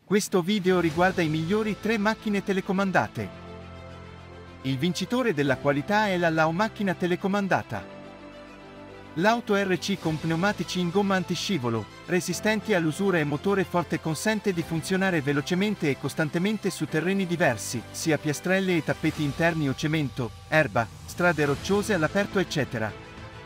Questo video riguarda i migliori 3 macchine telecomandate. Il vincitore della qualità è la Lao macchina telecomandata. L'auto RC con pneumatici in gomma antiscivolo, resistenti all'usura e motore forte consente di funzionare velocemente e costantemente su terreni diversi, sia piastrelle e tappeti interni o cemento, erba, strade rocciose all'aperto eccetera.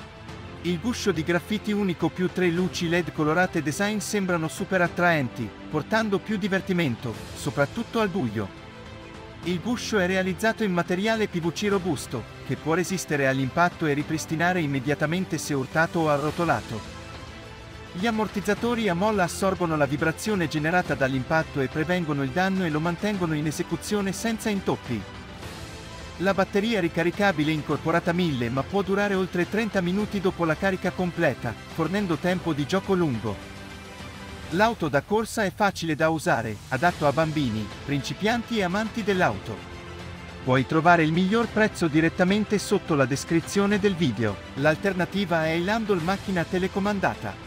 Il guscio di graffiti unico più 3 luci LED colorate design sembrano super attraenti, portando più divertimento, soprattutto al buio. Il guscio è realizzato in materiale PVC robusto, che può resistere all'impatto e ripristinare immediatamente se urtato o arrotolato. Gli ammortizzatori a molla assorbono la vibrazione generata dall'impatto e prevengono il danno e lo mantengono in esecuzione senza intoppi. La batteria ricaricabile è incorporata 1000 ma può durare oltre 30 minuti dopo la carica completa, fornendo tempo di gioco lungo. L'auto da corsa è facile da usare, adatto a bambini, principianti e amanti dell'auto. Puoi trovare il miglior prezzo direttamente sotto la descrizione del video. L'alternativa è il Landol macchina telecomandata.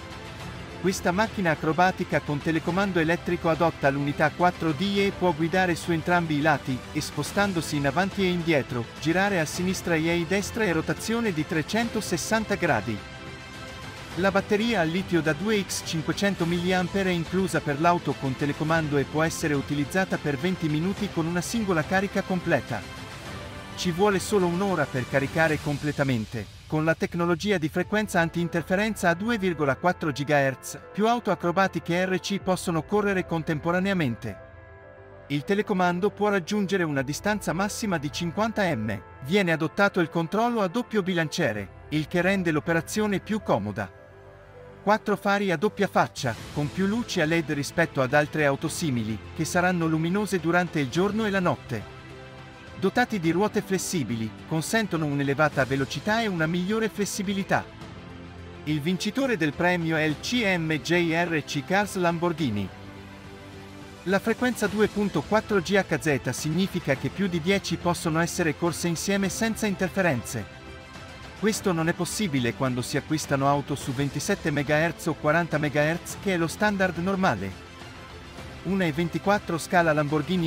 Questa macchina acrobatica con telecomando elettrico adotta l'unità 4D e può guidare su entrambi i lati, e spostandosi in avanti e indietro, girare a sinistra e a destra e rotazione di 360 gradi. La batteria al litio da 2X 500 mAh è inclusa per l'auto con telecomando e può essere utilizzata per 20 minuti con una singola carica completa. Ci vuole solo un'ora per caricare completamente. Con la tecnologia di frequenza anti-interferenza a 2,4 GHz, più auto acrobatiche RC possono correre contemporaneamente. Il telecomando può raggiungere una distanza massima di 50 m. Viene adottato il controllo a doppio bilanciere, il che rende l'operazione più comoda. 4 fari a doppia faccia, con più luci a LED rispetto ad altre auto simili, che saranno luminose durante il giorno e la notte. Dotati di ruote flessibili, consentono un'elevata velocità e una migliore flessibilità. Il vincitore del premio è il CMJ-RC Cars Lamborghini. La frequenza 2.4 GHz significa che più di 10 possono essere corse insieme senza interferenze. Questo non è possibile quando si acquistano auto su 27 MHz o 40 MHz, che è lo standard normale. Una E24 scala Lamborghini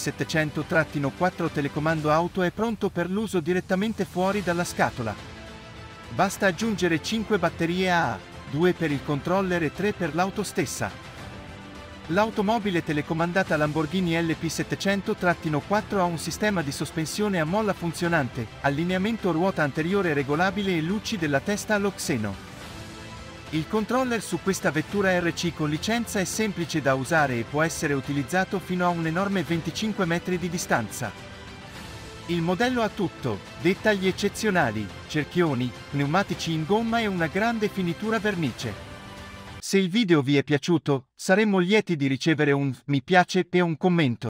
LP700-4 telecomando auto è pronto per l'uso direttamente fuori dalla scatola. Basta aggiungere 5 batterie AA, 2 per il controller e 3 per l'auto stessa. L'automobile telecomandata Lamborghini LP700-4 ha un sistema di sospensione a molla funzionante, allineamento ruota anteriore regolabile e luci della testa allo xeno. Il controller su questa vettura RC con licenza è semplice da usare e può essere utilizzato fino a un enorme 25 metri di distanza. Il modello ha tutto: dettagli eccezionali, cerchioni, pneumatici in gomma e una grande finitura vernice. Se il video vi è piaciuto, saremmo lieti di ricevere un mi piace e un commento.